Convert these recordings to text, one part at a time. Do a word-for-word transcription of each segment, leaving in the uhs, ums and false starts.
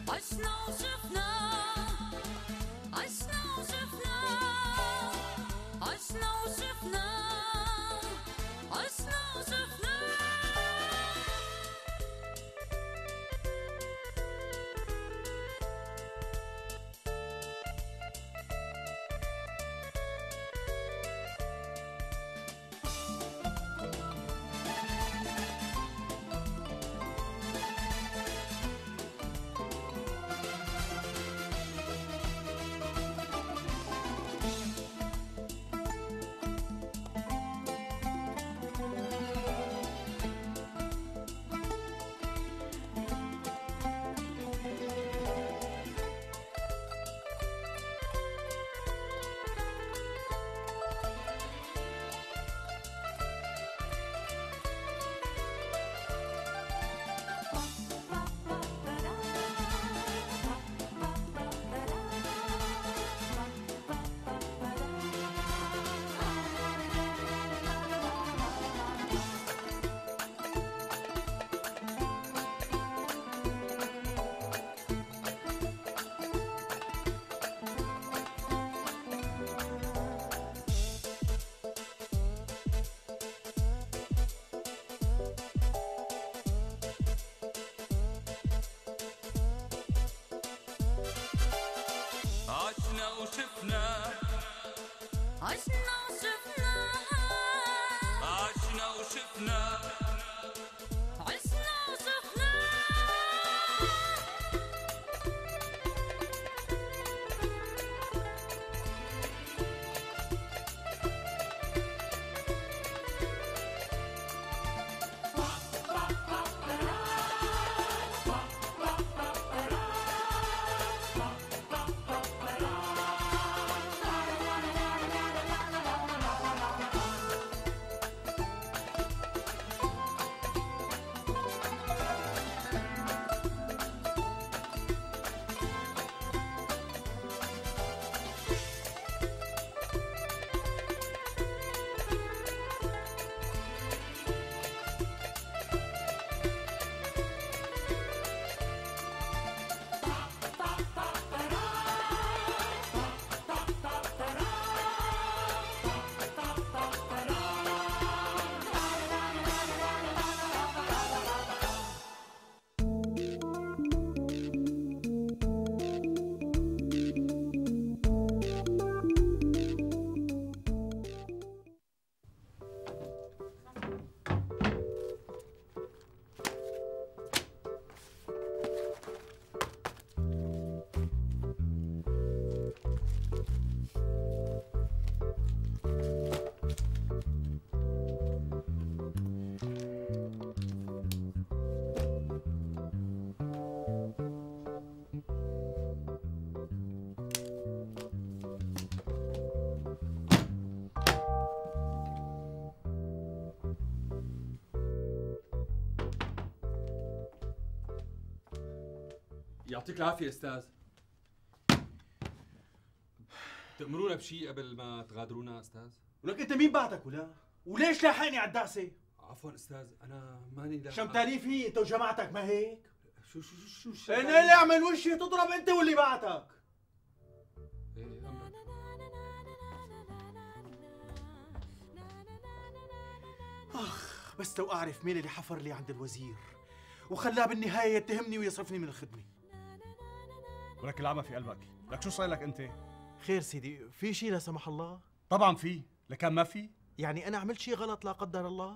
عشنا وشفنا عشنا وشفنا عشنا وشفنا عشنا وشفنا عشنا وشفنا عشنا وشفنا عشنا وشفنا عشنا وشفنا يعطيك العافية أستاذ. تأمرونا بشيء قبل ما تغادرونا أستاذ؟ ولك أنت مين بعدك ولا؟ وليش لاحقني على الدعسة؟ عفواً أستاذ، أنا ماني لاحق. شمتانين فيه أنت وجماعتك ما هيك؟ شو شو شو شو أنا اللي أعمل وشي تضرب أنت واللي بعتك. إيه أمرك. أخ بس تو أعرف مين اللي حفر لي عند الوزير وخلاه بالنهاية يتهمني ويصرفني من الخدمة. ولك العمى في قلبك، لك شو صاير لك أنت؟ خير سيدي، في شيء لا سمح الله؟ طبعا في، لكان ما في؟ يعني أنا عملت شيء غلط لا قدر الله؟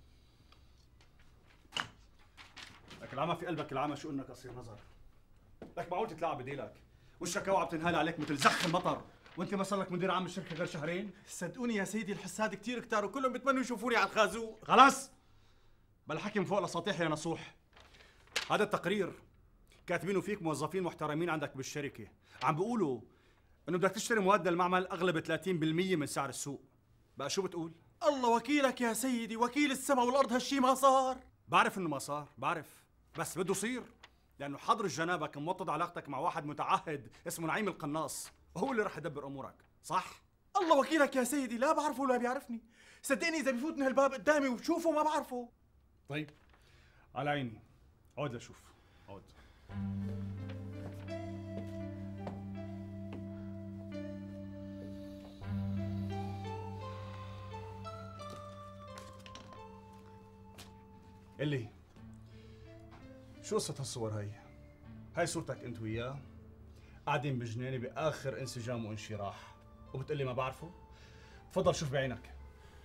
لك العمى في قلبك، العمى شو إنك قصير نظر. لك معقول تتلاعب بديلك؟ وشك اوعى بتنهال عليك مثل زخ المطر، وأنت ما صار لك مدير عام الشركة غير شهرين؟ صدقوني يا سيدي الحساد كثير كتار وكلهم بيتمنوا يشوفوني على الخازوق. خلاص بل حكي من فوق الاساطيح يا نصوح. هذا التقرير كاتبينه فيك موظفين محترمين عندك بالشركة، عم بيقولوا انه بدك تشتري مواد المعمل اغلى ب ثلاثين بالمية من سعر السوق. بقى شو بتقول؟ الله وكيلك يا سيدي، وكيل السماء والارض، هالشي ما صار. بعرف انه ما صار، بعرف، بس بده يصير، لانه حضر جنابك موطد علاقتك مع واحد متعهد اسمه نعيم القناص، وهو اللي رح يدبر امورك، صح؟ الله وكيلك يا سيدي، لا بعرفه ولا بيعرفني، صدقني اذا بفوت من هالباب قدامي وبشوفه ما بعرفه. طيب على عيني، عود لشوف، عود. اللي شو قصة هالصور هاي؟ هاي صورتك انت وياه قاعدين بجنينة باخر انسجام وانشراح وبتقلي ما بعرفه؟ تفضل شوف بعينك.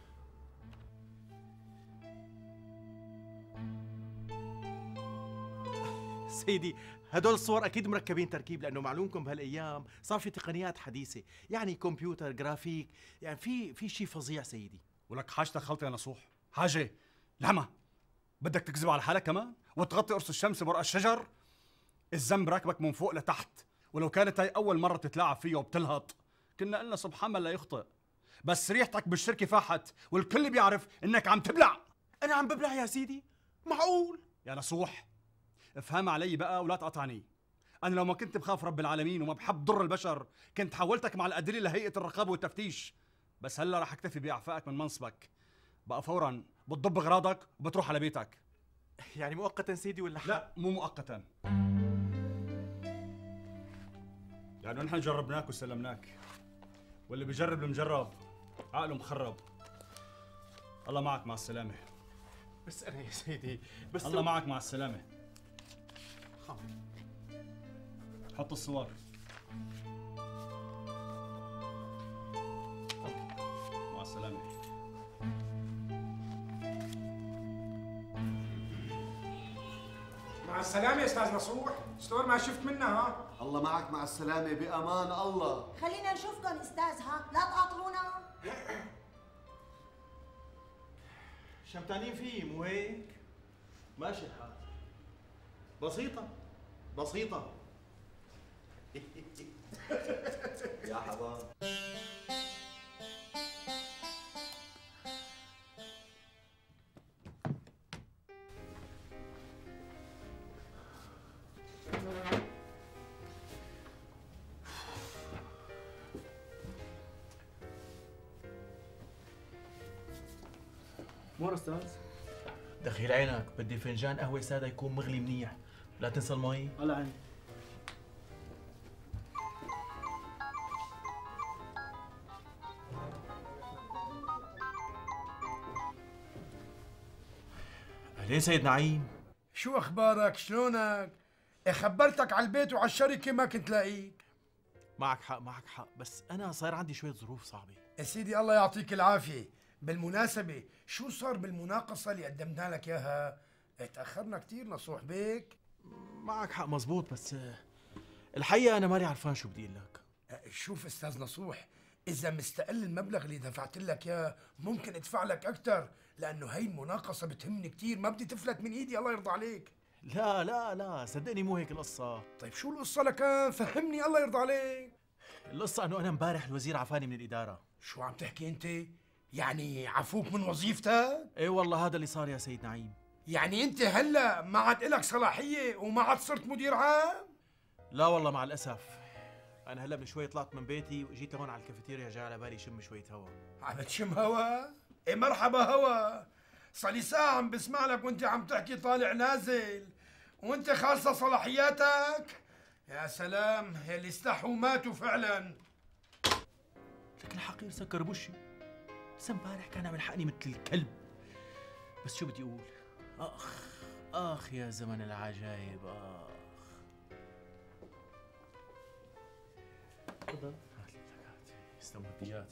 سيدي هدول الصور اكيد مركبين تركيب، لانه معلومكم بهالايام صار في تقنيات حديثه، يعني كمبيوتر جرافيك، يعني في في شيء فظيع سيدي. ولك حاجتك خلطة يا نصوح، حاجة لعمة. بدك تكذب على حالك كمان وتغطي قرص الشمس بورق الشجر؟ الذنب راكبك من فوق لتحت، ولو كانت هاي أول مرة تتلاعب فيه وبتلهط كنا قلنا سبحان من لا يخطئ. بس ريحتك بالشركة فاحت والكل بيعرف إنك عم تبلع. انا عم ببلع يا سيدي؟ معقول؟ يا نصوح افهم علي بقى ولا تقطعني. أنا لو ما كنت بخاف رب العالمين وما بحب ضر البشر كنت حولتك مع الأدلة لهيئة الرقابة والتفتيش، بس هلا رح اكتفي بإعفائك من منصبك. بقى فورا بتضب اغراضك وبتروح على بيتك. يعني مؤقتا سيدي ولا حق؟ لا مو مؤقتا، يعني نحن جربناك وسلمناك، واللي بيجرب المجرب عقله مخرب. الله معك مع السلامة. بس انا يا سيدي بس الله معك مع السلامة. حاضر. حط الصور. مع السلامة. مع السلامة يا أستاذ نصوح، شلون ما شفت منها ها؟ الله معك مع السلامة بأمان الله. خلينا نشوفكم استاذ ها، لا تقاطعونا. شمتانين فيه مو هيك؟ ماشي الحال. بسيطة بسيطة. يا حباب. مور استاذ؟ دخيل عينك، بدي فنجان قهوة سادة يكون مغلي منيح، لا تنسى المي. على عيني. اهلين سيد نعيم. شو أخبارك؟ شلونك؟ إيه خبرتك على البيت وعلى الشركة ما كنت لاقيك. معك حق معك حق، بس أنا صاير عندي شوية ظروف صعبة. يا سيدي الله يعطيك العافية. بالمناسبة شو صار بالمناقصة اللي قدمنا لك إياها؟ إيه تأخرنا كتير نصوح بيك. معك حق مزبوط، بس الحقيقة أنا ماني عرفان شو بدي أقول لك. أه، شوف أستاذ نصوح، إذا مستقل المبلغ اللي دفعت لك إياه ممكن أدفع لك أكثر، لأنه هي المناقصة بتهمني كتير، ما بدي تفلت من إيدي الله يرضى عليك. لا لا لا صدقني مو هيك القصة. طيب شو القصة لكان؟ فهمني الله يرضى عليك. القصة إنه أنا امبارح الوزير عفاني من الإدارة. شو عم تحكي أنت؟ يعني عفوك من وظيفتك؟ إيه والله هذا اللي صار يا سيد نعيم. يعني أنت هلا ما عاد إلك صلاحية وما عاد صرت مدير عام؟ لا والله مع الأسف، أنا هلا من شوي طلعت من بيتي وجيت لهون على الكافيتيريا، جاي على بالي شم شوية هوا. عم تشم هوا؟ إيه مرحبا هوا، صار لي ساعة عم بسمع لك وأنت عم تحكي طالع نازل، وأنت خالصة صلاحياتك؟ يا سلام، اللي استحوا ماتوا فعلا. لكن الحقير سكر بوشي، بس امبارح كان عم يلحقني مثل الكلب. بس شو بدي أقول؟ آخ آخ يا زمن العجايب آخ. تفضل. هات لي لك هات، يسلم ودياتي.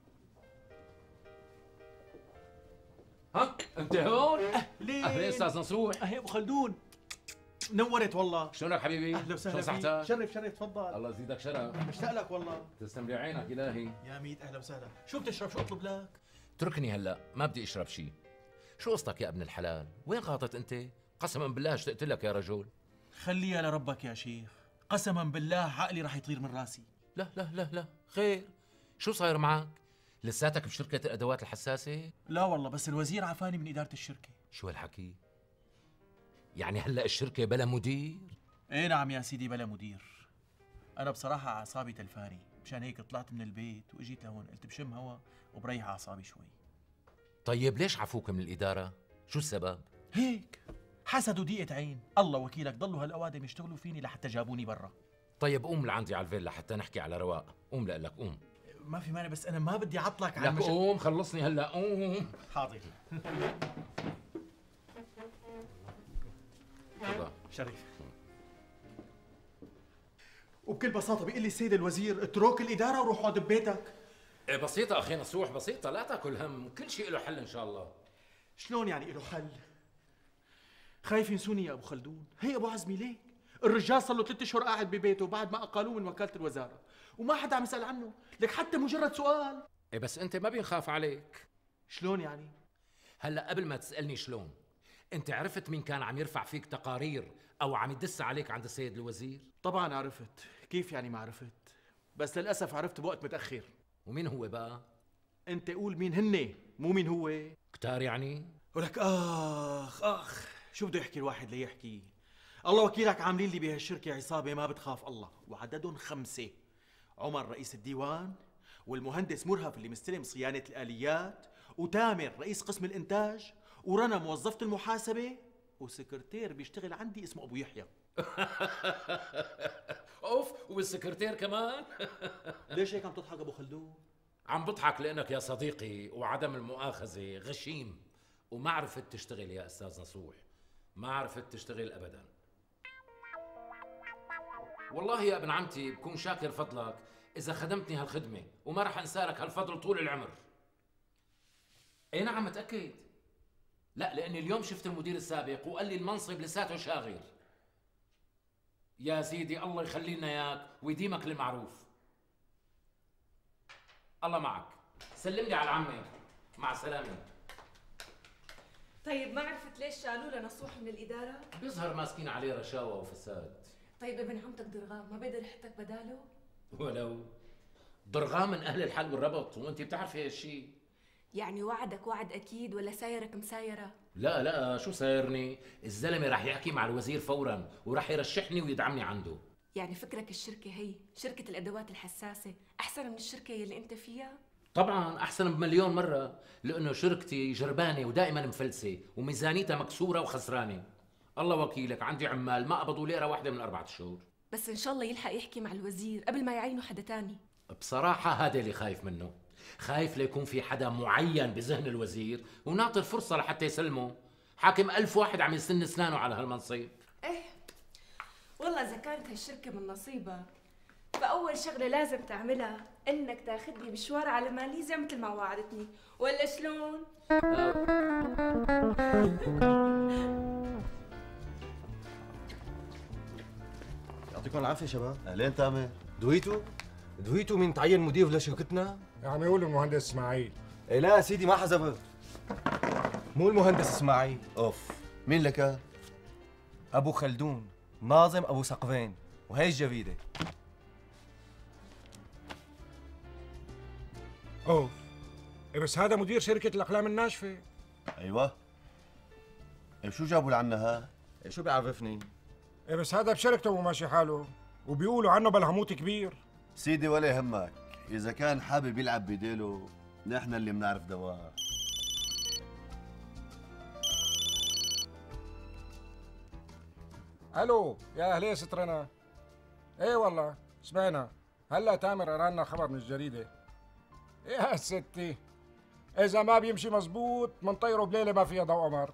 ها انت هون؟ ليه؟ اهلين استاذ نصوح. أهي أبو خلدون، نورت والله. شلونك حبيبي؟ أهلا وسهلا شلون فيك. صحتك؟ شرف شرف تفضل. الله يزيدك شرف. مشتاق لك والله. تسلم لي عينك الهي. يا ميت أهلا وسهلا. شو بتشرب؟ شو أطلب لك؟ اتركني هلا، ما بدي اشرب شيء. شو قصتك يا ابن الحلال؟ وين غاطت انت؟ قسما بالله اشتقت لك يا رجل. خليها لربك يا شيخ، قسما بالله عقلي رح يطير من راسي. لا لا لا لا، خير. شو صاير معك؟ لساتك بشركة الأدوات الحساسة؟ لا والله، بس الوزير عفاني من إدارة الشركة. شو هالحكي؟ يعني هلا الشركة بلا مدير؟ ايه نعم يا سيدي بلا مدير. أنا بصراحة أعصابي تلفاني، مشان هيك طلعت من البيت وإجيت لهون، قلت بشم هوا وبريح أعصابي شوي. طيب ليش عفوك من الإدارة؟ شو السبب؟ هيك حسد ودقيقة عين، الله وكيلك ضلوا هالأوادم يشتغلوا فيني لحتى جابوني برا. طيب قوم لعندي على الفيلا حتى نحكي على رواق. قوم لك قوم. ما في مانع، بس أنا ما بدي أعطلك على لك المش... قوم خلصني هلا قوم. حاضر. تفضل. شريف. وبكل بساطة بيقول لي السيد الوزير اترك الإدارة وروح اقعد ببيتك. إيه بسيطة أخي نصوح، بسيطة، لا تاكل هم، كل شيء له حل إن شاء الله. شلون يعني له حل؟ خايف ينسوني يا أبو خلدون؟ هي أبو عزمي ليك الرجال صار له ثلاث أشهر قاعد ببيته بعد ما أقالوه من وكالة الوزارة وما حدا عم يسأل عنه، لك حتى مجرد سؤال. إيه بس أنت ما بينخاف عليك. شلون يعني؟ هلا قبل ما تسألني شلون، أنت عرفت مين كان عم يرفع فيك تقارير أو عم يدس عليك عند السيد الوزير؟ طبعا عرفت، كيف يعني ما عرفت؟ بس للأسف عرفت بوقت متأخر. ومين هو بقى؟ أنت قول مين هن مو مين هو. كتار يعني؟ ولك آخ آخ شو بده يحكي الواحد ليحكي؟ الله وكيلك عاملين لي بهالشركة عصابة ما بتخاف الله، وعددهم خمسة. عمر رئيس الديوان، والمهندس مرهف اللي مستلم صيانة الآليات، وتامر رئيس قسم الإنتاج، ورنا موظفة المحاسبة، وسكرتير بيشتغل عندي اسمه أبو يحيى. أوف، والسكرتير كمان؟ ليش هيك عم تضحك أبو خلدون؟ عم بضحك لأنك يا صديقي وعدم المؤاخذة غشيم وما عرفت تشتغل يا أستاذ نصوح، ما عرفت تشتغل أبدا. والله يا ابن عمتي بكون شاكر فضلك إذا خدمتني هالخدمة، وما رح أنسى لك هالفضل طول العمر. أي نعم متأكد. لا لأني اليوم شفت المدير السابق وقال لي المنصب لساته شاغر. يا سيدي الله يخلي لنا إياك ويديمك للمعروف. الله معك، سلم لي على عمي، مع السلامة. طيب ما عرفت ليش شالوا لنا نصوح من الإدارة؟ بيظهر ماسكين عليه رشاوى وفساد. طيب ابن عمتك درغام ما بقدر يحطك بداله؟ ولو درغام من أهل الحل والربط، وأنت بتعرفي هالشيء. يعني وعدك وعد أكيد ولا سايرك مسايرة؟ لا لا شو سايرني؟ الزلمة رح يحكي مع الوزير فورا ورح يرشحني ويدعمني عنده. يعني فكرك الشركة هي شركة الأدوات الحساسة أحسن من الشركة اللي أنت فيها؟ طبعا أحسن بمليون مرة، لأنه شركتي جربانة ودائما مفلسة وميزانيتها مكسورة وخسرانة. الله وكيلك عندي عمال ما قبضوا ليرة واحدة من أربعة شهور. بس إن شاء الله يلحق يحكي مع الوزير قبل ما يعينوا حدا تاني. بصراحة هذا اللي خايف منه، خايف ليكون في حدا معين بذهن الوزير ونعطي الفرصة لحتى يسلمه. حاكم ألف واحد عم يسن اسنانه على هالمنصب. إيه والله إذا كانت هالشركة من نصيبك فأول شغلة لازم تعملها إنك تاخذني مشوار على ماليزيا مثل ما وعدتني، ولا شلون؟ يعطيكم العافية شباب. أهلين تامر. دويتو؟ دويتو مين تعين مدير لشركتنا؟ عم يقول المهندس اسماعيل. إيه لا يا سيدي ما حزبت. مو المهندس اسماعيل. اوف، مين لك؟ ابو خلدون، ناظم ابو سقفين، وهي الجريدة. اوف، إيه بس هذا مدير شركة الأقلام الناشفة. ايوه. إيه شو جابوا لعنا ها؟ إيه شو بيعرفني؟ إيه بس هذا بشركته وماشي حاله، وبيقولوا عنه بلهموت كبير. سيدي ولا يهمك، إذا كان حابب يلعب بديله نحن اللي بنعرف دواه. الو يا اهلين سترنا. ايه والله سمعنا، هلا تامر قرانا خبر من الجريده. يا ستي اذا ما بيمشي مزبوط منطيره بليله ما فيها ضوء قمر.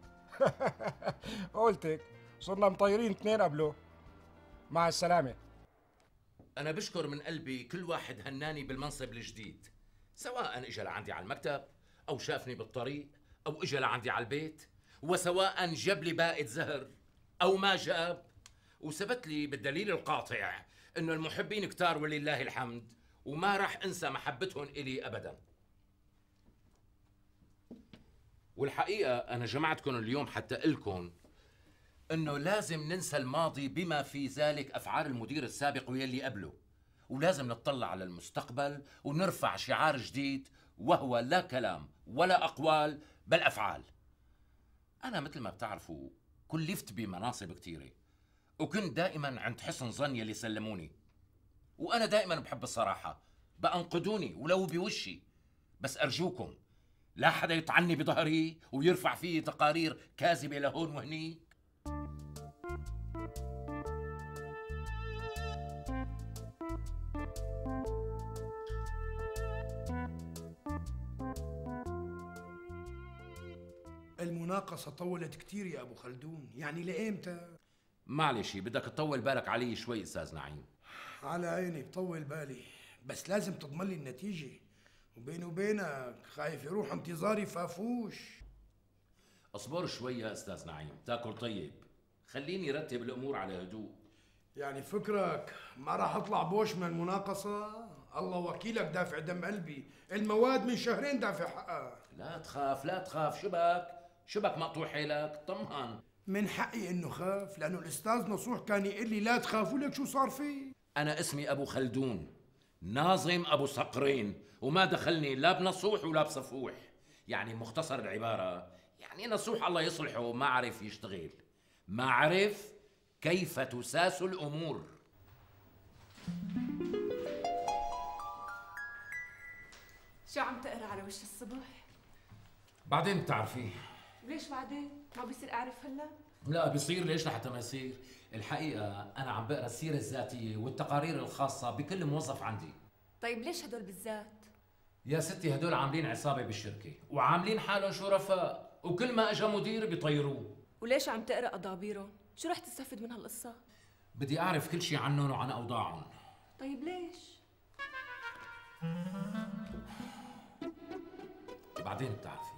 قلتك صرنا مطيرين اثنين قبله. مع السلامه. أنا بشكر من قلبي كل واحد هناني بالمنصب الجديد، سواء إجا لعندي على المكتب أو شافني بالطريق أو إجا لعندي على البيت، وسواء جاب لي باقة زهر أو ما جاب، وثبت لي بالدليل القاطع إنه المحبين كتار ولله الحمد، وما راح أنسى محبتهم إلي أبداً. والحقيقة أنا جمعتكم اليوم حتى أقلكم إنه لازم ننسى الماضي بما في ذلك أفعال المدير السابق ويلي قبله، ولازم نطلع على المستقبل ونرفع شعار جديد، وهو لا كلام ولا أقوال بل أفعال. أنا مثل ما بتعرفوا كلفت بمناصب كتيرة، وكنت دائما عند حسن ظن يلي سلموني، وأنا دائما بحب الصراحة، بأنقذوني ولو بوشي، بس أرجوكم لا حدا يطعني بظهري ويرفع فيه تقارير كاذبة لهون وهنيك. المناقصة طولت كتير يا أبو خلدون، يعني لإمتى؟ معلش بدك تطول بالك علي شوي استاذ نعيم. على عيني بطول بالي، بس لازم تضمن لي النتيجة، وبيني وبينك خايف يروح انتظاري فافوش. اصبر شوي يا استاذ نعيم، تاكل طيب، خليني رتب الامور على هدوء. يعني فكرك ما راح اطلع بوش من المناقصة؟ الله وكيلك دافع دم قلبي، المواد من شهرين دافع حقها. لا تخاف لا تخاف، شبك شبك مقطوع حيلك، طمن. من حقي انه خاف، لانه الاستاذ نصوح كان يقول لي لا تخافوا، لك شو صار فيه؟ انا اسمي ابو خلدون، ناظم ابو صقرين، وما دخلني لا بنصوح ولا بصفوح. يعني مختصر العبارة، يعني نصوح الله يصلحه ما عرف يشتغل، ما عرف كيف تساس الامور. شو عم تقرا على وش الصبح؟ بعدين بتعرفي. ليش بعدين؟ ما بصير اعرف هلا؟ لا بيصير، ليش لحتى ما يصير؟ الحقيقة أنا عم بقرا السيرة الذاتية والتقارير الخاصة بكل موظف عندي. طيب ليش هدول بالذات؟ يا ستي هدول عاملين عصابة بالشركة وعاملين حالهم شرفاء، وكل ما اجى مدير بيطيروه. وليش عم تقرا اضابيرهم؟ شو رح تستفيد من هالقصة؟ بدي أعرف كل شيء عنهم وعن أوضاعهم. طيب ليش؟ بعدين بتعرفي.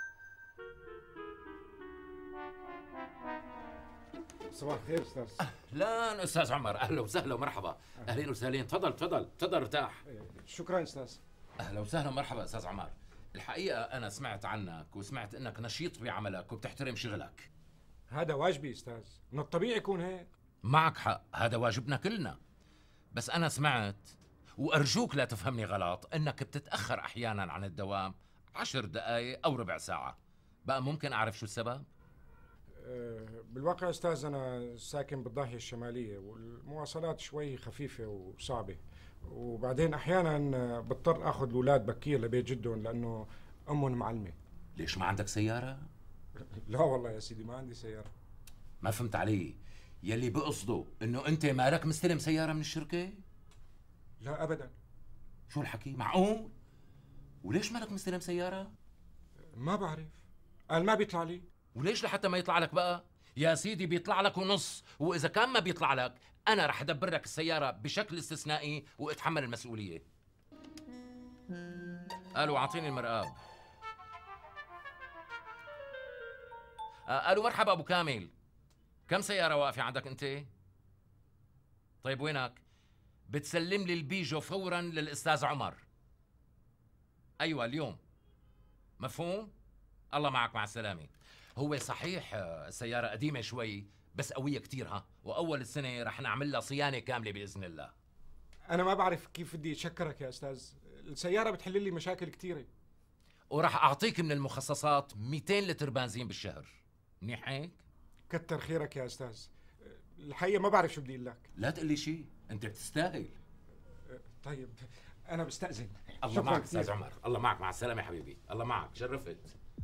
صباح الخير استاذ. اهلا استاذ عمر، اهلا وسهلا ومرحبا. اهلين وسهلين، تفضل تفضل تفضل ارتاح. شكرا استاذ. اهلا وسهلا ومرحبا استاذ عمر. الحقيقة أنا سمعت عنك وسمعت إنك نشيط بعملك وبتحترم شغلك. هذا واجبي استاذ، من الطبيعي يكون هيك. معك حق، هذا واجبنا كلنا. بس أنا سمعت، وأرجوك لا تفهمني غلط، إنك بتتأخر أحيانا عن الدوام عشر دقايق أو ربع ساعة. بقى ممكن أعرف شو السبب؟ بالواقع استاذ انا ساكن بالضاحيه الشماليه والمواصلات شوي خفيفه وصعبه، وبعدين احيانا بضطر اخذ الاولاد بكير لبيت جدهم لانه امهم معلمه. ليش ما عندك سياره؟ لا والله يا سيدي ما عندي سياره. ما فهمت علي. يلي بقصده انه انت مالك مستلم سياره من الشركه؟ لا ابدا. شو الحكي؟ معقول؟ وليش مالك مستلم سياره؟ ما بعرف، قال ما بيطلع لي. وليش لحتى ما يطلع لك بقى؟ يا سيدي بيطلع لك ونص، واذا كان ما بيطلع لك انا رح ادبر لك السياره بشكل استثنائي واتحمل المسؤوليه. قالوا اعطيني المرآب. قالوا مرحبا ابو كامل، كم سياره واقفه عندك انت؟ طيب وينك؟ بتسلم لي البيجو فورا للاستاذ عمر. ايوه اليوم. مفهوم؟ الله معك، مع السلامه. هو صحيح السيارة قديمة شوي بس قوية كتير ها، وأول السنة رح نعمل لها صيانة كاملة بإذن الله. أنا ما بعرف كيف بدي أشكرك يا أستاذ، السيارة بتحل لي مشاكل كتيرة. ورح أعطيك من المخصصات مئتين لتر بنزين بالشهر، منيح هيك؟ كتر خيرك يا أستاذ، الحقيقة ما بعرف شو بدي أقول لك. لا تقول لي شيء، أنت بتستاهل. طيب أنا بستأذن. الله معك أستاذ عمر، الله معك، مع السلامة حبيبي، الله معك، شرفت.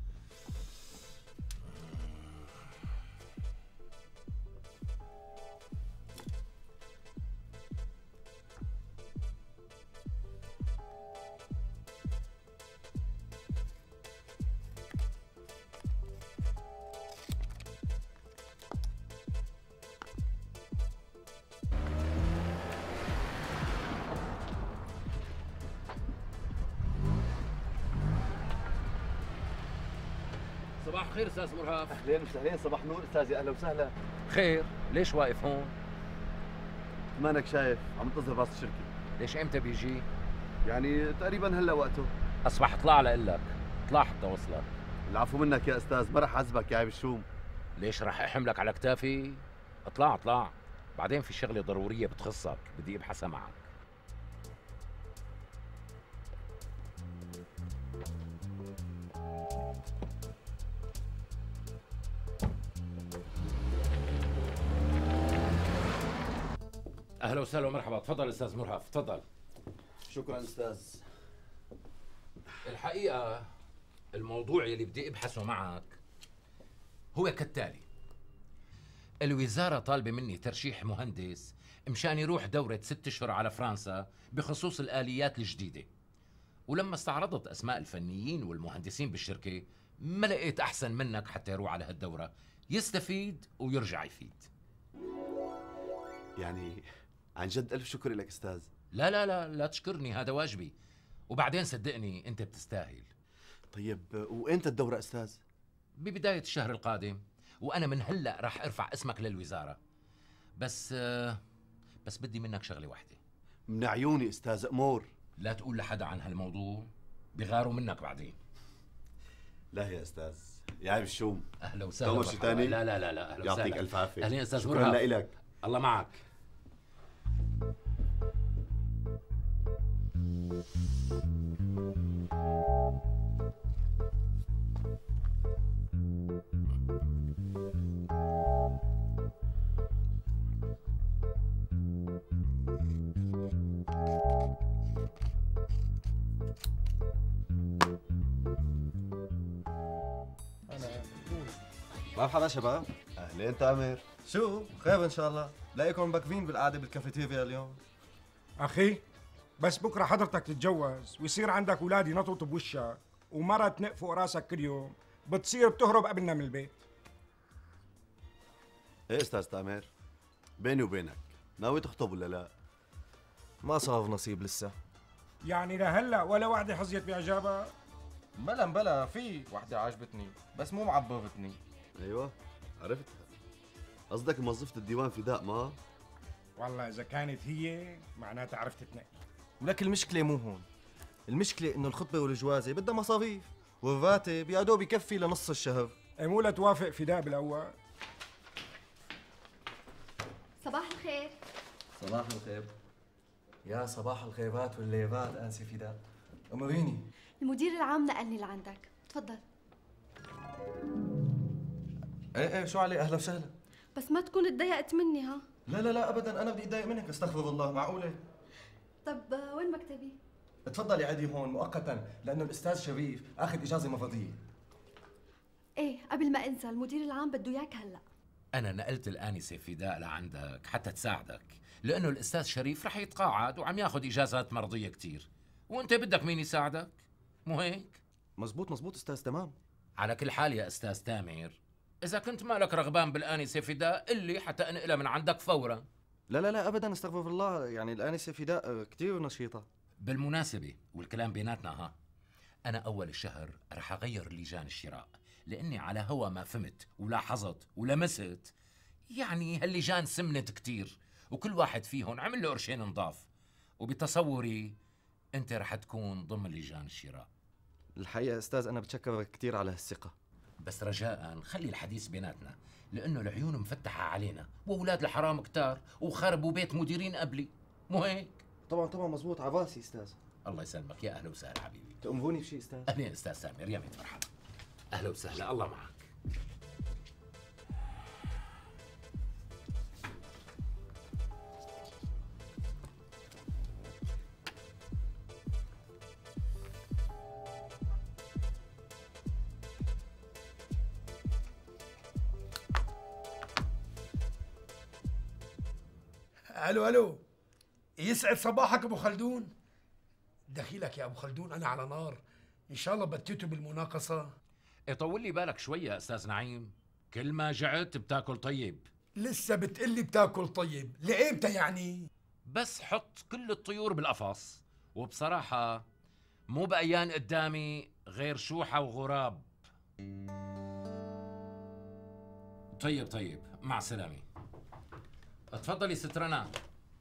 صباح الخير استاذ مرهف. اهلين وسهلين، صباح نور استاذي، اهلا وسهلا. خير، ليش واقف هون؟ مانك شايف عم انتظر باص الشركه. ليش امتى بيجي؟ يعني تقريبا هلا وقته. اصبح اطلع لقلك، اطلع حتى وصلك. العفو منك يا استاذ، ما رح اعذبك يا عيب الشوم. ليش رح احملك على كتافي؟ اطلع اطلع، بعدين في شغله ضروريه بتخصك بدي ابحثها معك. اهلا وسهلا ومرحبا، تفضل استاذ مرهف، تفضل. شكرا استاذ. الحقيقه الموضوع اللي بدي ابحثه معك هو كالتالي. الوزاره طالبه مني ترشيح مهندس مشان يروح دوره ست اشهر على فرنسا بخصوص الاليات الجديده. ولما استعرضت اسماء الفنيين والمهندسين بالشركه ما لقيت أحسن منك حتى يروح على هالدورة، يستفيد ويرجع يفيد. يعني عن جد ألف شكر لك أستاذ. لا لا لا لا تشكرني، هذا واجبي. وبعدين صدقني أنت بتستاهل. طيب وإمتى الدورة أستاذ؟ ببداية الشهر القادم، وأنا من هلأ راح أرفع اسمك للوزارة. بس بس بدي منك شغلة واحدة. من عيوني أستاذ، أمور. لا تقول لحدا عن هالموضوع، بغاروا منك بعدين. لا يا أستاذ، يا عيب الشوم. أهلا وسهلا. تؤمر شي تاني؟ لا لا لا لا أهلا وسهلا. يعطيك ألف عافية. أهلين أستاذ شكرا مرهف. لك. الله معك. مرحبا شباب. أهلين تامر. شو خير ان شاء الله؟ لاقيكم مبكبين بالقعده بالكافيتيريا اليوم. اخي بس بكره حضرتك تتجوز ويصير عندك اولاد ينططوا بوشك ومرة تنق فوق راسك كل يوم، بتصير بتهرب قبلنا من البيت. ايه استاذ تامر، بيني وبينك ناوي تخطب ولا لا؟ ما صار نصيب لسه. يعني لهلا ولا وحده حظيت باعجابها؟ بلا بلا في وحده عجبتني بس مو معبرتني. ايوه عرفت، قصدك موظفة الديوان فداء ما؟ والله اذا كانت هي معناتها عرفت تنقي. ولك المشكله مو هون، المشكله انه الخطبه والجوازه بدها مصاريف والراتب يا دوب يكفي لنص الشهر. اي مو لتوافق فداء بالاول. صباح الخير. صباح الخير. يا صباح الخيرات والليفات انسي فداء. امريني. المدير العام نقلني لعندك، تفضل. ايه ايه شو عليه، اهلا وسهلا. بس ما تكون تضايقت مني ها؟ لا لا لا ابدا، انا بدي اتضايق منك، استغفر الله، معقوله؟ طب وين مكتبي؟ تفضلي عادي هون مؤقتا لانه الاستاذ شريف اخذ اجازه مرضيه. ايه قبل ما انسى، المدير العام بده اياك هلا. أنا نقلت الآنسة فداء لعندك حتى تساعدك، لأنه الأستاذ شريف رح يتقاعد وعم ياخذ إجازات مرضية كتير، وأنت بدك مين يساعدك؟ مو هيك؟ مزبوط مزبوط أستاذ، تمام. على كل حال يا أستاذ تامر، إذا كنت مالك رغبان بالآنسة فداء اللي حتى أنقلها من عندك فورا. لا لا لا أبدا، استغفر الله، يعني الآنسة فداء كتير نشيطة. بالمناسبة والكلام بيناتنا ها، أنا أول الشهر رح أغير لجان الشراء، لأني على هوا ما فهمت ولاحظت ولمست يعني هاللجان سمنت كتير، وكل واحد فيهم عمل له قرشين نضاف، وبتصوري أنت رح تكون ضمن لجان الشراء. الحقيقة أستاذ أنا بتشكرك كتير على هالثقة، بس رجاء خلي الحديث بيناتنا، لأنه العيون مفتحة علينا، وأولاد الحرام كتار وخربوا بيت مديرين قبلي، مو هيك؟ طبعا طبعا مزبوط، على راسي أستاذ. الله يسلمك، يا أهلا وسهلا حبيبي. تأمروني بشيء أستاذ؟ أهلين أستاذ سامر، يا ميت مرحبا. أهلا وسهلا، الله معك. الو الو، يسعد صباحك ابو خلدون. دخيلك يا ابو خلدون، انا على نار، ان شاء الله بتيتوا بالمناقصه. طول لي بالك شوي يا استاذ نعيم، كل ما جعت بتاكل طيب. لسه بتقلي بتاكل طيب، لإمتى يعني؟ بس حط كل الطيور بالقفص، وبصراحة مو بأيان قدامي غير شوحة وغراب. طيب طيب، مع السلامة. اتفضلي ست رنا.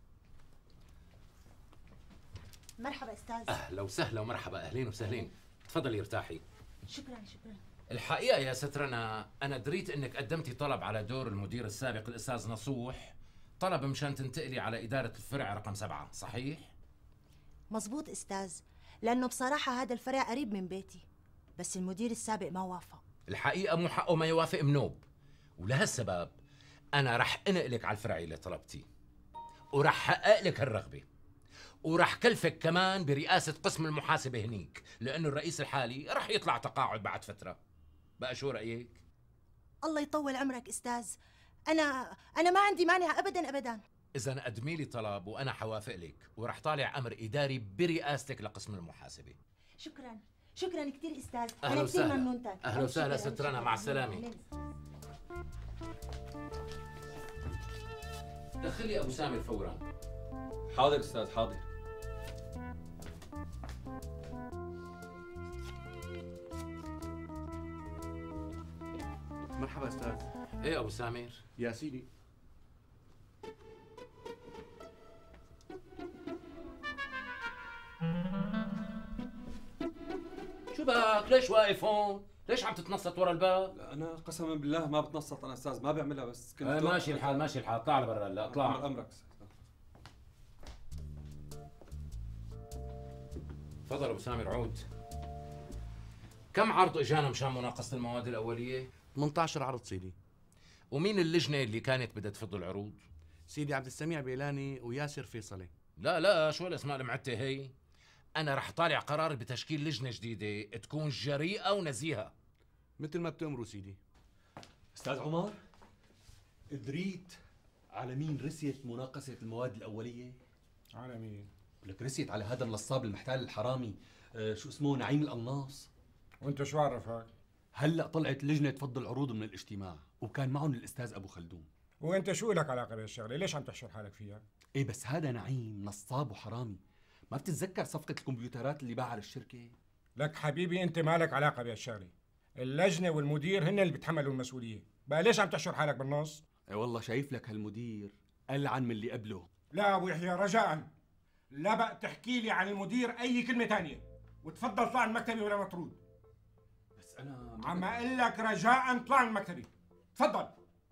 مرحبا استاذ. اهلا وسهلا ومرحبا، اهلين وسهلين. تفضلي ارتاحي. شكرا شكرا. الحقيقة يا ست رنا، أنا دريت إنك قدمتي طلب على دور المدير السابق الأستاذ نصوح، طلب مشان تنتقلي على إدارة الفرع رقم سبعة، صحيح؟ مزبوط استاذ، لانه بصراحه هذا الفرع قريب من بيتي، بس المدير السابق ما وافق. الحقيقة مو حقه ما يوافق منوب، ولهالسبب أنا رح أنقلك على الفرع اللي طلبتيه، ورح حقق لك هالرغبة، ورح كلفك كمان برئاسة قسم المحاسبة هنيك، لأنه الرئيس الحالي رح يطلع تقاعد بعد فترة. بقى شو رأيك؟ الله يطول عمرك استاذ، انا انا ما عندي مانع ابدا ابدا. إذا قدمي لي طلب وأنا حوافق لك، ورح طالع أمر إداري برئاستك لقسم المحاسبة. شكرا شكرا كثير استاذ، أهلا انا كثير وسهلا. ممنونتك. أهلا وسهلا شكراً، ست رنا، شكراً. مع السلامة. دخلي ابو سامر فورا. حاضر استاذ حاضر. مرحبا استاذ. ايه ابو سامر. يا سيدي. شو بك؟ ليش واقف هون؟ ليش عم تتنصت ورا الباب؟ لا انا قسما بالله ما بتنصت انا استاذ، ما بعملها بس كنت آه ماشي الحال ماشي الحال، اطلع لبرا هلا اطلع. أمر امرك. تفضل ابو سامر عود. كم عرض اجانا مشان مناقصه المواد الاوليه؟ ثمانية عشر عرض سيدي. ومين اللجنه اللي كانت بدها تفض العروض؟ سيدي عبد السميع بيلاني وياسر فيصلي. لا لا، شو الاسماء المعتة هي؟ انا رح طالع قرار بتشكيل لجنه جديده تكون جريئه ونزيهه. مثل ما بتأمروا سيدي. استاذ عمر، دريت على مين رسيت مناقصه المواد الاوليه؟ على مين؟ لك رسيت على هذا النصاب المحتال الحرامي، آه شو اسمه، نعيم القناص. وانت شو عرفك؟ هلا طلعت لجنه تفض العروض من الاجتماع، وكان معهم الاستاذ ابو خلدون. وانت شو لك علاقه بهالشغله؟ ليش عم تحشر حالك فيها؟ ايه بس هذا نعيم نصاب وحرامي. ما بتتذكر صفقه الكمبيوترات اللي باعها للشركه؟ لك حبيبي انت مالك علاقه بهالشغله. اللجنه والمدير هن اللي بيتحملوا المسؤوليه، بقى ليش عم تحشر حالك بالنص؟ اي والله شايف لك هالمدير ألعن من اللي قبله. لا ابو يحيى رجاء، لا بقى تحكي لي عن المدير اي كلمه ثانيه، وتفضل طلع من مكتبي ولا مطرود. بس انا عم اقول لك رجاء طلع من مكتبي، تفضل.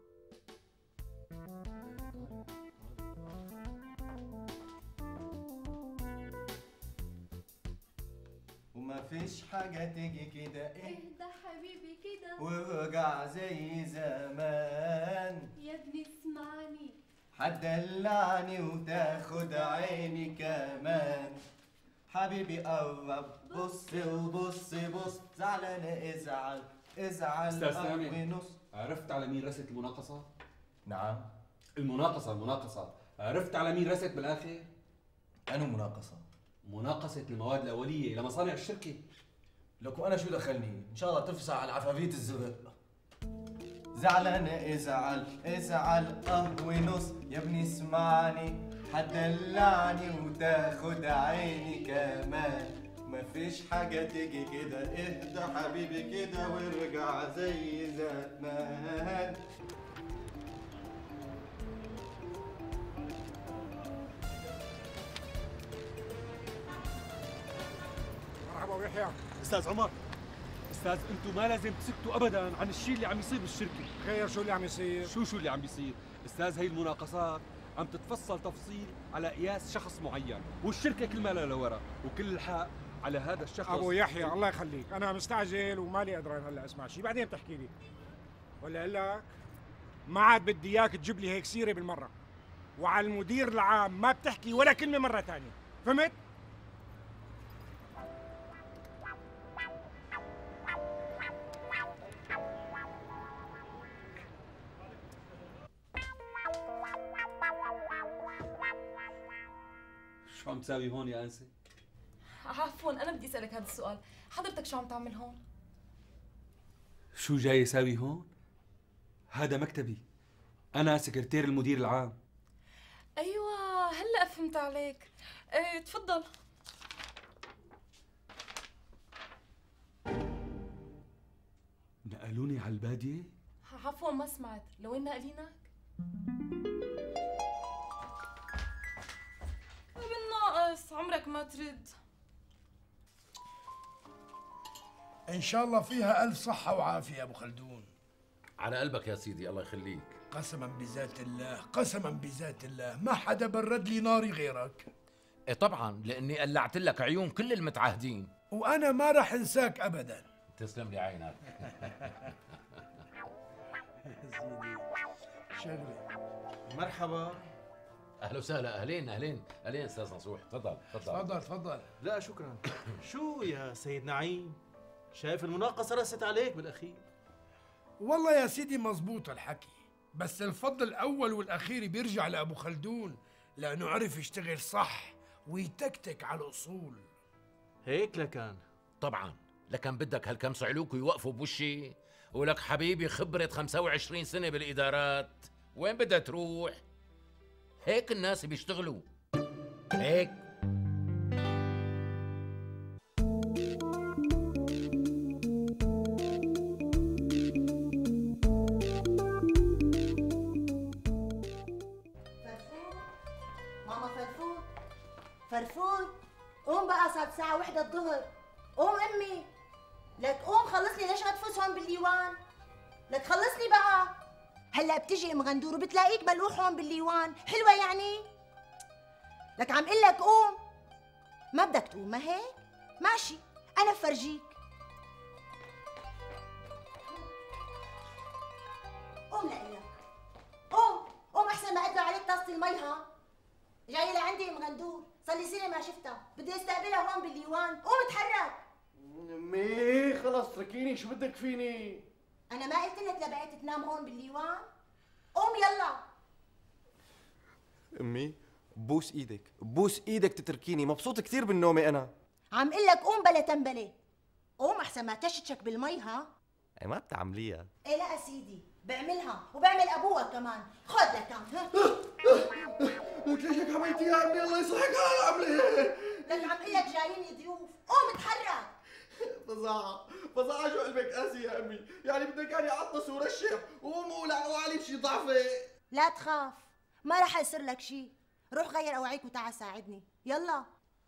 وما فيش حاجة تيجي كده اهدى حبيبي كده ووجع زي زمان. يا ابني اسمعني، هتدلعني وتاخد عيني كمان. حبيبي قرب بص وبص بص، زعلان ازعل ازعل. استاذ سامي، ونص. عرفت على مين رست المناقصه؟ نعم. المناقصه المناقصه عرفت على مين رست بالاخر؟ أنو مناقصة؟ مناقصه المواد الاوليه لمصانع الشركه. لك وانا شو دخلني؟ ان شاء الله تفسع على عفافيت الزرق. زعلان ازعل ازعل اه ونص، يا ابني اسمعني هتدلعني وتاخد عيني كمان. مفيش حاجة تيجي كده، اهدى حبيبي كده وارجع زي زمان. مرحبا ابو يحيى. استاذ عمر، استاذ انتم ما لازم تسكتوا ابدا عن الشيء اللي عم يصير بالشركه. خير شو اللي عم يصير؟ شو شو اللي عم بيصير؟ استاذ هي المناقصات عم تتفصل تفصيل على قياس شخص معين، والشركه كل ما لها لورا، وكل الحق على هذا الشخص. ابو يحيى الله يخليك، انا مستعجل ومالي قدران هلا اسمع شيء، بعدين بتحكي لي. ولا اقول لك ما عاد بدي اياك تجيب لي هيك سيره بالمره، وعلى المدير العام ما بتحكي ولا كلمه مره ثانيه، فهمت؟ شو عم تساوي هون يا انسه؟ عفوا انا بدي اسالك هذا السؤال، حضرتك شو عم تعمل هون؟ شو جاي ساوي هون؟ هذا مكتبي، انا سكرتير المدير العام. ايوه هلا فهمت عليك. ايه تفضل. نقلوني على الباديه؟ عفوا ما سمعت، لوين ناقلينك؟ بالناقص عمرك ما ترد. ان شاء الله فيها الف صحه وعافيه ابو خلدون. على قلبك يا سيدي، الله يخليك. قسما بذات الله قسما بذات الله ما حدا برد لي ناري غيرك. ايه طبعا، لاني قلعت لك عيون كل المتعهدين. وانا ما راح انساك ابدا. تسلم لي عينك. شغله. مرحبا. اهلا وسهلا، اهلين اهلين اهلين استاذ نصوح، تفضل تفضل. تفضل تفضل. لا شكرا. شو يا سيد نعيم؟ شايف المناقصة رست عليك بالأخير. والله يا سيدي مزبوط الحكي، بس الفضل الأول والأخير بيرجع لأبو خلدون، لأنه عرف يشتغل صح ويتكتك على الأصول. هيك لكان. طبعا، لكن بدك هالكم صعلوك ويوقفوا بوشي؟ ولك حبيبي خبرة خمسة وعشرين سنة بالإدارات، وين بدها تروح؟ هيك الناس بيشتغلوا، هيك. ماما فرفور فرفور قوم بقى، صارت الساعة واحدة الظهر. قوم أمي، لك قوم خلصني، ليش هتفوز هون بالليوان؟ لك خلصني بقى. هلا بتجي ام غندور وبتلاقيك ملوح هون بالليوان، حلوة يعني؟ لك عم قل لك قوم. ما بدك تقوم ما هيك؟ ماشي، أنا بفرجيك. قوم لقلك، قوم قوم أحسن ما أدلو عليك طاسة المي. ها جاي لعندي ام غندور، صار لي سنة ما شفتها، بدي استقبلها هون بالليوان. قوم اتحرك. امي خلص اتركيني، شو بدك فيني؟ أنا ما قلت لك لبقيت تنام هون بالليوان؟ قوم يلا. امي بوس ايدك، بوس ايدك تتركيني، مبسوط كثير بالنومة انا. عم قل لك قوم بلا تنبلة. قوم أحسن ما تشتشك بالمي. ها اي ما بتعمليها. ايه لا سيدي، بعملها وبعمل ابوها كمان. خذ لك عم. ها لك ليش هيك عملتي يا عمي؟ الله يصلحك، انا عامله هيك. لك عم قل لك جايين ضيوف. قوم اتحرك. فظاعة فظاعة، شو قلبك قاسي يا امي؟ يعني بدك يعني اعطس ورشح وقوموا ولعوا علي بشي ضعفة. لا تخاف، ما رح يصير لك شيء. روح غير اوعيك وتعال ساعدني يلا.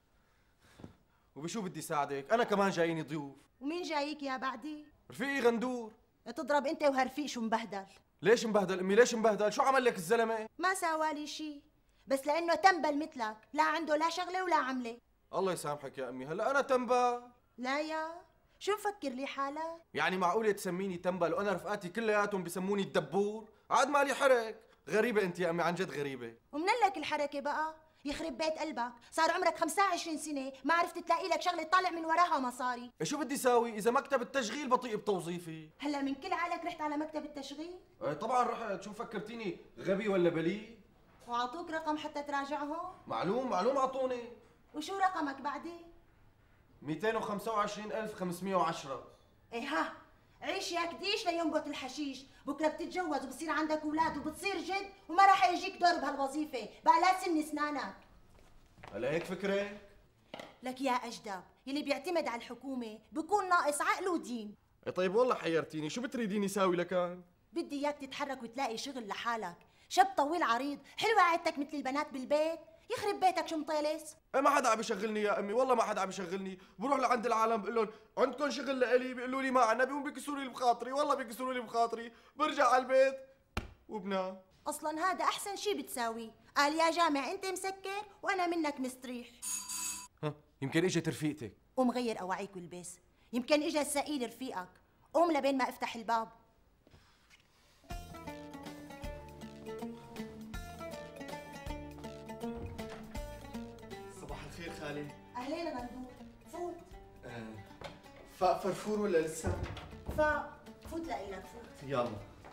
وبشو بدي ساعدك؟ انا كمان جاييني ضيوف. ومين جايك يا بعدي؟ رفيقي غندور. تضرب انت وهالرفيق شو مبهدل. ليش مبهدل امي؟ ليش مبهدل؟ شو عمل لك الزلمه؟ ما سوالي شيء، بس لانه تنبل مثلك، لا عنده لا شغله ولا عمله. الله يسامحك يا امي، هلا انا تنبل؟ لا يا شو مفكر لي حالك؟ يعني معقوله تسميني تنبل وانا رفقاتي كلياتهم بسموني الدبور؟ عاد مالي حرك. غريبه انت يا امي، عن جد غريبه. ومن لك الحركه بقى؟ يخرب بيت قلبك، صار عمرك خمسة وعشرين سنة ما عرفت تلاقي لك شغلة تطلع من وراها مصاري. شو بدي ساوي إذا مكتب التشغيل بطيء بتوظيفي؟ هلا من كل عقلك رحت على مكتب التشغيل؟ ايه طبعا رحت، شو فكرتيني غبي ولا بليد؟ وعطوك رقم حتى تراجعهم؟ معلوم معلوم عطوني. وشو رقمك بعدين؟ مئتين وخمسة وعشرين ألف وخمسمئة وعشرة. ايه ها عيش يا كديش لينبت الحشيش، بكره بتتجوز وبصير عندك اولاد وبتصير جد وما راح يجيك دور بهالوظيفة، بقى لا تسن اسنانك. هلا هيك فكرة؟ لك يا أجدب، يلي بيعتمد على الحكومة بكون ناقص عقل ودين. إيه طيب والله حيرتيني، شو بتريديني ساوي لكان؟ بدي اياك تتحرك وتلاقي شغل لحالك، شاب طويل عريض، حلوة قعدتك مثل البنات بالبيت، يخرب بيتك شو مطيلس؟ إيه ما حدا عم يشغلني يا امي، والله ما حدا عم يشغلني، بروح لعند العالم بقول لهم عندكم شغل لإلي، بيقولوا لي ما عنا، بيقوم بيكسروا لي بخاطري، والله بيكسروا لي بخاطري، برجع على البيت وبنام. اصلا هذا احسن شي بتساويه، قال يا جامع انت مسكر وانا منك مستريح. ها يمكن اجت رفيقتك. قوم غير اواعيك والبس، يمكن اجى السائل رفيقك، قوم لبين ما افتح الباب. صباح الخير خالي. اهلين غندور، فوت. آه. فاق فرفور ولا لسه؟ فاق، فوت لإلك فوت. يلا.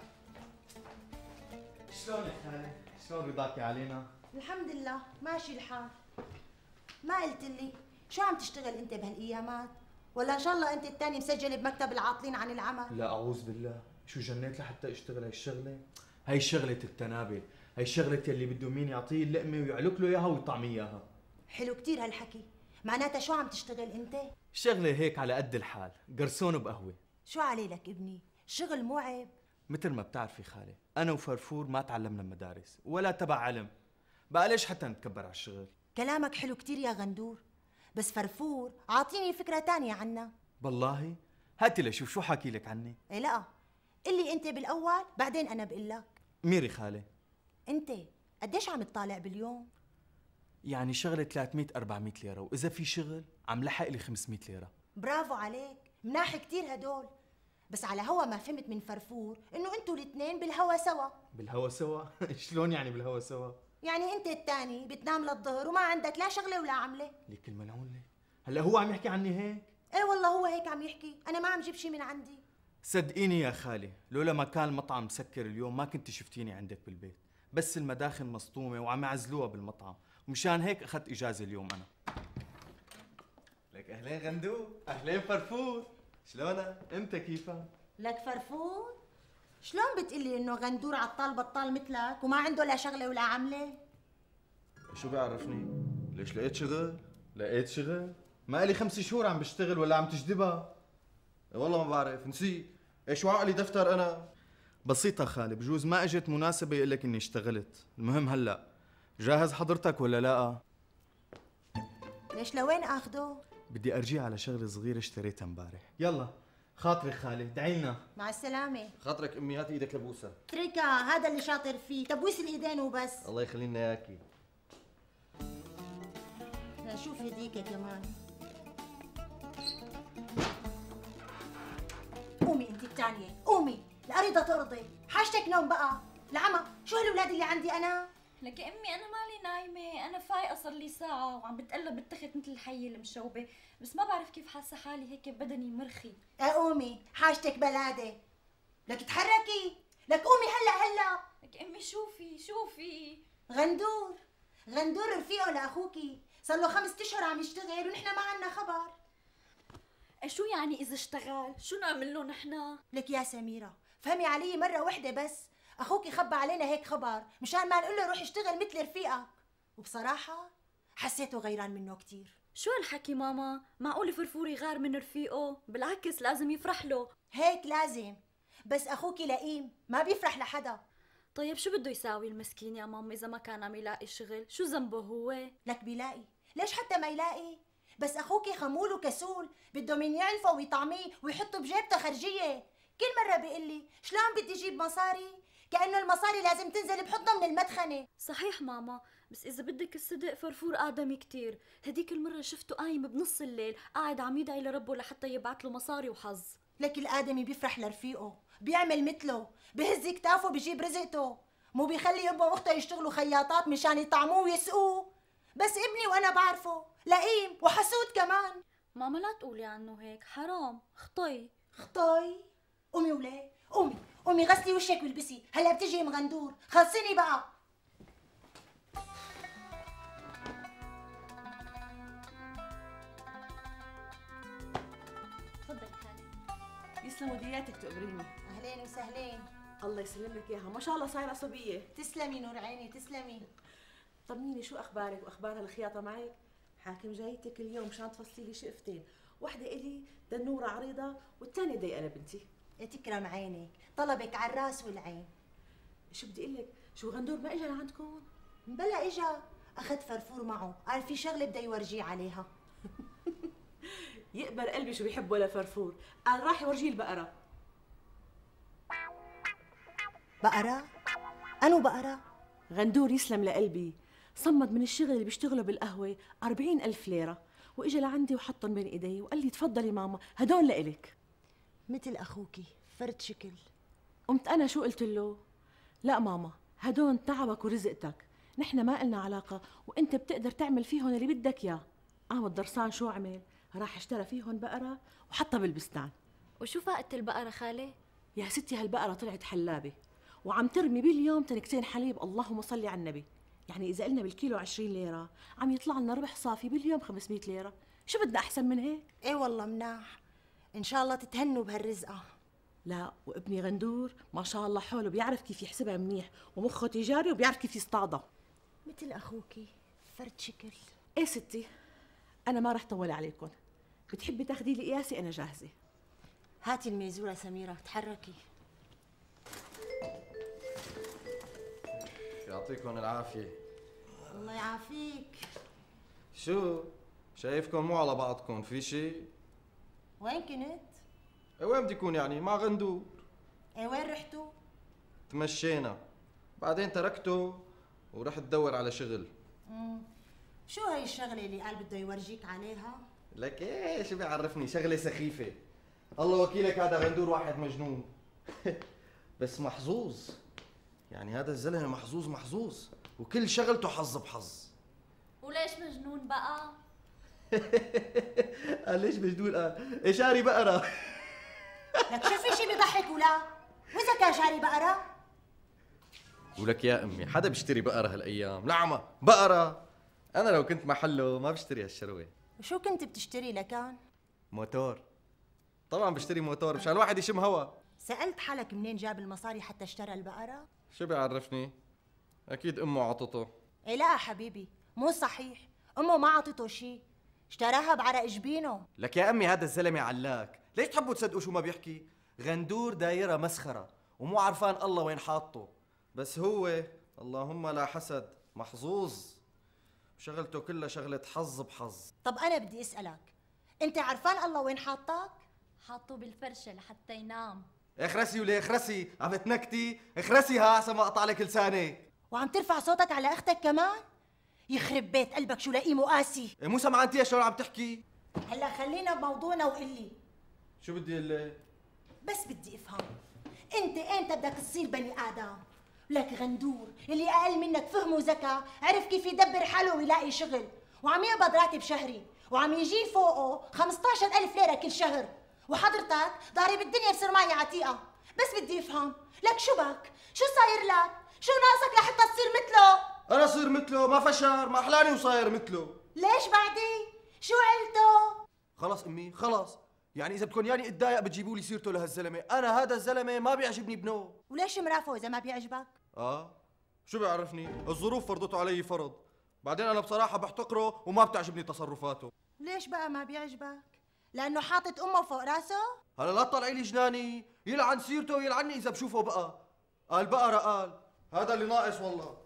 شلونك خالي؟ شلون رضاكي علينا؟ الحمد لله ماشي الحال. ما قلت لي شو عم تشتغل انت بهالايامات؟ ولا ان شاء الله انت الثاني مسجل بمكتب العاطلين عن العمل؟ لا اعوذ بالله، شو جنيت لحتى اشتغل هاي الشغله؟ هاي شغله التنابل، هاي شغله يلي بده مين يعطيه اللقمه ويعلق له اياها ويطعميه اياها. حلو كثير هالحكي، معناتها شو عم تشتغل انت؟ شغله هيك على قد الحال، قرصون بقهوه. شو عليه لك ابني؟ الشغل مو عيب. مثل ما بتعرفي خالي، انا وفرفور ما تعلمنا مدارس ولا تبع علم، بقى ليش حتى نتكبر على الشغل؟ كلامك حلو كثير يا غندور، بس فرفور عاطيني فكره تانية عنا. بالله؟ هاتي لشوف شو حاكي لك عني. ايه لا، قلي انت بالاول بعدين انا بقول لك. ميري خالي، انت قديش عم تطالع باليوم؟ يعني شغله ثلاثمئة أربعمئة ليره، واذا في شغل عم لحق لي خمسمئة ليره. برافو عليك، مناح كثير هدول، بس على هوا ما فهمت من فرفور انه انتوا الاثنين بالهوا سوا. بالهوا سوا؟ شلون يعني بالهوا سوا؟ يعني انت الثاني بتنام للظهر وما عندك لا شغله ولا عمله. ليك الملعون لك، هلا هو عم يحكي عني هيك؟ ايه والله هو هيك عم يحكي، انا ما عم جيب شيء من عندي. صدقيني يا خالي، لولا ما كان المطعم مسكر اليوم ما كنت شفتيني عندك بالبيت، بس المداخن مسطومه وعم يعزلوها بالمطعم، ومشان هيك اخذت اجازه اليوم انا. لك اهلين غندور. اهلين فرفور. شلونك؟ امتى كيفك؟ لك فرفور، شلون بتقلي انه غندور عطال بطال مثلك وما عنده لا شغله ولا عمله؟ شو بيعرفني؟ ليش لقيت شغل؟ لقيت شغل؟ ما لي خمس شهور عم بشتغل ولا عم تجدبها؟ والله ما بعرف، نسيت. ايش وعقلي دفتر انا؟ بسيطة خالي، بجوز ما اجت مناسبة يقول لك اني اشتغلت، المهم هلا جاهز حضرتك ولا لا؟ ليش لوين اخده؟ بدي ارجع على شغلة صغيرة اشتريتها امبارح. يلا خاطرك خالي، ادعي لنا. مع السلامه. خاطرك امي، هات ايدك لبوسها. اتركها، هذا اللي شاطر فيه، تبوس الايدين وبس. الله يخلي لنا اياكي. لنشوف هديك كمان. قومي انت الثانيه، قومي، الارض ترضي، حاجتك نوم بقى. العمى، شو هالولاد اللي عندي انا؟ لك يا امي انا مالي نايمه، انا فايقه صار لي ساعه وعم بتقلب بالتخت مثل الحيه المشوبه، بس ما بعرف كيف حاسه حالي هيك بدني مرخي. قومي، حاجتك بلاده. لك تحركي، لك قومي هلا هلا. لك امي شوفي شوفي غندور، غندور رفيقه لاخوكي، صار له خمس اشهر عم يشتغل ونحن ما عنا خبر. شو يعني اذا اشتغل؟ شو نعمل له نحن؟ لك يا سميره، فهمي علي مره وحده بس، اخوكي خبى علينا هيك خبر مشان ما نقول له روح اشتغل مثل رفيقك، وبصراحه حسيته غيران منه كثير. شو هالحكي ماما؟ معقول فرفور يغار من رفيقه؟ بالعكس لازم يفرح له. هيك لازم، بس اخوكي لئيم ما بيفرح لحدا. طيب شو بده يساوي المسكين يا ماما اذا ما كان عم يلاقي شغل؟ شو ذنبه هو؟ لك بيلاقي، ليش حتى ما يلاقي؟ بس اخوكي خمول وكسول، بده مين يعنفه ويطعميه ويحطه بجيبته خرجيه. كل مره بيقول لي شلون بدي اجيب مصاري؟ كانه المصاري لازم تنزل بحضنه من المدخنه. صحيح ماما، بس اذا بدك الصدق فرفور ادمي كتير. هديك المره شفته قايم بنص الليل قاعد عم يدعي لربه لحتى يبعث له مصاري وحظ. لك الادمي بيفرح لرفيقه، بيعمل مثله، بهز كتافه بيجيب رزقته، مو بيخلي امه واخته يشتغلوا خياطات مشان يطعموه ويسقوه. بس ابني وانا بعرفه لئيم وحسود كمان. ماما لا تقولي عنه هيك، حرام. خطي خطي. قومي وليه، قومي قومي غسلي وشك والبسي، هلا بتجي ام غندور، خلصيني بقى. تفضلي خالي. يسلموا دياتك تقبريني. اهلين وسهلين. الله يسلم لك اياها، ما شاء الله صايره صبيه. تسلمي نور عيني، تسلمي. طمنيني شو اخبارك واخبار هالخياطه معك؟ حاكم جايتك اليوم مشان تفصلي لي شقفتين، واحده الي دنوره عريضه والثانيه ضيقه لبنتي. تكرم عينك، طلبك على الراس والعين. شو بدي اقول لك، شو غندور ما اجى لعندكم؟ بلا اجا، اخذ فرفور معه، قال في شغله بده يورجيه عليها. يقبر قلبي شو بيحب ولا فرفور، قال راح يورجيه البقره. بقره؟ انو بقره؟ غندور يسلم لقلبي، صمد من الشغل اللي بيشتغله بالقهوه أربعين ألف ليرة، واجا لعندي وحطهم بين ايدي وقال لي تفضلي ماما هدول لإلك. مثل اخوكي فرد شكل. قمت انا شو قلت له؟ لا ماما، هدول تعبك ورزقتك، نحن ما إلنا علاقه وانت بتقدر تعمل فيهم اللي بدك اياه. قام الدرسان شو عمل؟ راح اشترى فيهم بقره وحطها بالبستان. وشو فائدة البقره خالي؟ يا ستي هالبقره طلعت حلابه وعم ترمي باليوم تنكتين حليب، اللهم صلي على النبي. يعني اذا قلنا بالكيلو عشرين ليره عم يطلع لنا ربح صافي باليوم خمسمية ليره، شو بدنا احسن من هيك؟ ايه والله مناح، ان شاء الله تتهنوا بهالرزقه. لا وابني غندور ما شاء الله حوله بيعرف كيف يحسبها منيح ومخه تجاري وبيعرف كيف يصطادها. مثل اخوكي فرد شكل. ايه ستي، انا ما رح طول عليكم، بتحبي تاخذي لي قياسي انا جاهزه. هاتي الميزوره سميره، تحركي. يعطيكم العافية. الله يعافيك. شو؟ شايفكم مو على بعضكم، في شيء؟ وين كنت؟ ايه وين بدي يكون يعني؟ مع غندور. ايه وين رحتوا؟ تمشينا، بعدين تركته ورحت دور على شغل. امم شو هي الشغلة اللي قال بده يورجيك عليها؟ لك ايه شو بيعرفني، شغلة سخيفة. الله وكيلك هذا غندور واحد مجنون. بس محظوظ، يعني هذا الزلمه محظوظ محظوظ وكل شغلته حظ بحظ. وليش مجنون بقى؟ قال ليش مجنون؟ قال شاري بقرة. لك شو في شي بيضحك ولا؟ وإذا كان شاري بقرة؟ ولك يا امي حدا بيشتري بقرة هالايام؟ نعمة بقرة، انا لو كنت محله ما بشتري هالشروة. وشو كنت بتشتري لكان؟ موتور. طبعا بشتري موتور مشان الواحد يشم هوا. سألت حالك منين جاب المصاري حتى اشترى البقرة؟ شو بيعرفني؟ اكيد امه عطته. إيه لا حبيبي، مو صحيح، امه ما عطته شيء، اشتراها بعرق جبينه. لك يا امي هذا الزلمه علاك، ليش تحبوا تصدقوا شو ما بيحكي؟ غندور دايره مسخره ومو عرفان الله وين حاطه، بس هو اللهم لا حسد محظوظ، شغلته كلها شغله حظ بحظ. طب أنا بدي أسألك، أنت عرفان الله وين حاطك؟ حاطه بالفرشة لحتى ينام. اخرسي وليه اخرسي؟ عم تنكتي؟ اخرسي ها احسن ما اقطع لك لسانك. وعم ترفع صوتك على أختك كمان؟ يخرب بيت قلبك شو لئيم وقاسي. إيه مو سمعان انت شلون عم تحكي؟ هلا خلينا بموضوعنا وقلي شو بدي اقول لك؟ بس بدي افهم، انت ايمتى بدك تصير بني ادم؟ لك غندور اللي اقل منك فهم وذكاء عرف كيف يدبر حاله ويلاقي شغل، وعم يقبض راتب شهري، وعم يجي فوقه خمسطعش ألف ليرة كل شهر، وحضرتك ضارب الدنيا بسرماية عتيقة. بس بدي افهم، لك شو بك؟ شو صاير لك؟ شو ناقصك لحتى تصير مثله؟ انا صير مثله؟ ما فشر، ما احلاني وصاير مثله. ليش بعدي؟ شو عيلته؟ خلص امي خلص، يعني اذا بدكم ياني اتضايق بتجيبوا لي سيرته لهالزلمه، انا هذا الزلمه ما بيعجبني ابنه. وليش مرافقه اذا ما بيعجبك؟ اه شو بيعرفني؟ الظروف فرضته علي فرض، بعدين انا بصراحه بحتقره وما بتعجبني تصرفاته. ليش بقى ما بيعجبك؟ لانه حاطط امه فوق راسه؟ هلا لا تطلعي لي جناني، يلعن سيرته ويلعني اذا بشوفه بقى. قال بقرة قال، هذا اللي ناقص والله.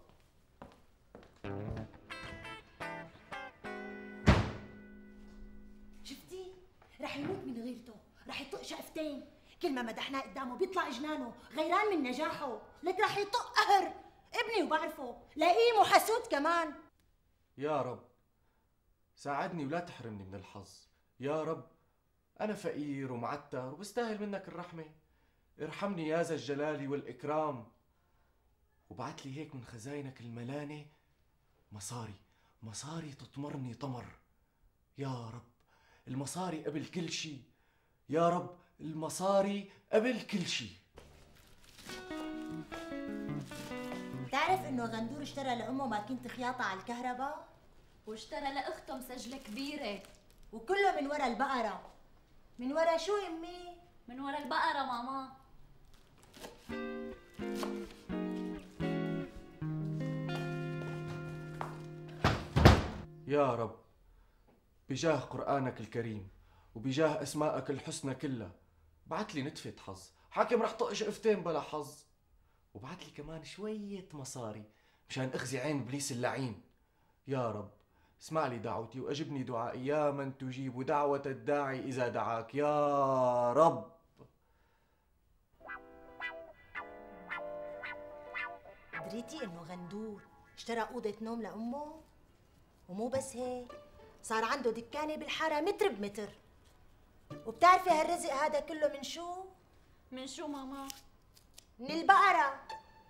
شفتي؟ رح يموت من غيرته، رح يطق شقفتين، كل ما مدحناه قدامه بيطلع جنانه، غيران من نجاحه، لك رح يطق قهر، ابني وبعرفه، لئيم وحسود كمان. يا رب ساعدني ولا تحرمني من الحظ، يا رب أنا فقير ومعتر وبستاهل منك الرحمة، ارحمني يا ذا الجلال والإكرام، وبعت لي هيك من خزاينك الملانة مصاري، مصاري تطمرني طمر، يا رب المصاري قبل كل شي، يا رب المصاري قبل كل شي. بتعرف انه غندور اشترى لامه ماكينة خياطة على الكهرباء؟ واشترى لاخته مسجلة كبيرة، وكله من ورا البقرة. من ورا شو امي؟ من ورا البقرة ماما. يا رب بجاه قرآنك الكريم وبجاه أسمائك الحسنى كلها بعت لي نتفة حظ، حاكم رح طق شقفتين بلا حظ، وبعت لي كمان شوية مصاري مشان أخزي عين إبليس اللعين. يا رب اسمع لي دعوتي وأجبني دعائي يا من تجيب دعوة الداعي إذا دعاك يا رب. دريتي انه غندور اشترى أوضة نوم لأمه؟ ومو بس هيك، صار عنده دكانة بالحارة متر بمتر. وبتعرفي هالرزق هذا كله من شو؟ من شو ماما؟ من البقرة.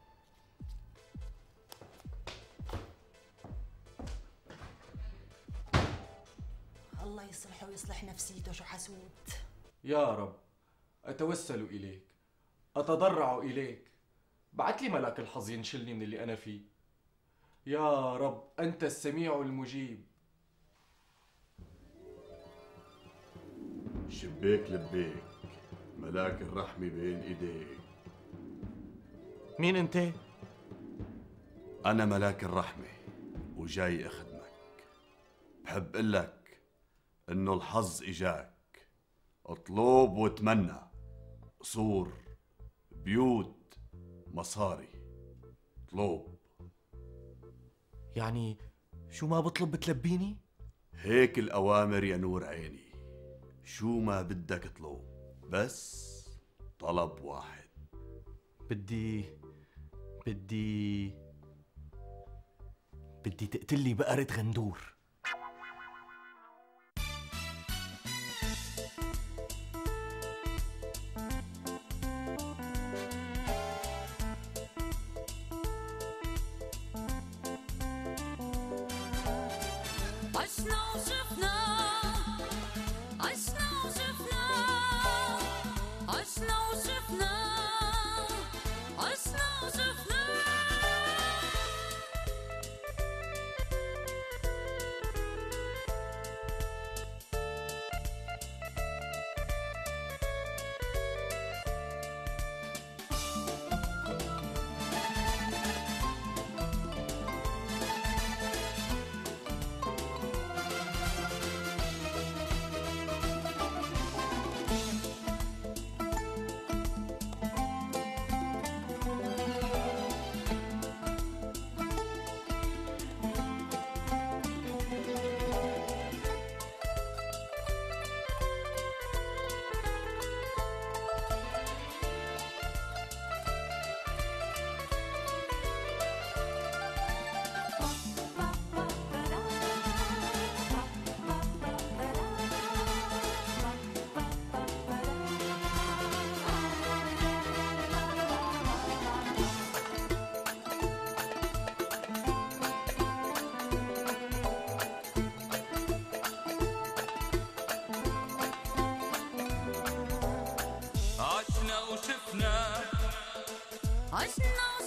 الله يصلحه ويصلح نفسيته، شو حسود. يا رب أتوسل إليك، أتضرع إليك، بعت لي ملاك الحظ ينشلني من اللي أنا فيه. يا رب أنت السميع المجيب. شبيك لبيك، ملاك الرحمة بين إيديك. مين أنت؟ أنا ملاك الرحمة وجاي أخدمك. بحب قلك إنه الحظ إجاك، اطلب وتمنى، قصور، بيوت، مصاري، اطلب. يعني شو ما بطلب بتلبيني؟ هيك الأوامر يا نور عيني، شو ما بدك اطلب، بس طلب واحد. بدي بدي بدي تقتلي بقرة غندور. عشنا وشفنا عشنا وشفنا عشنا وشفنا عشنا وشفنا عشنا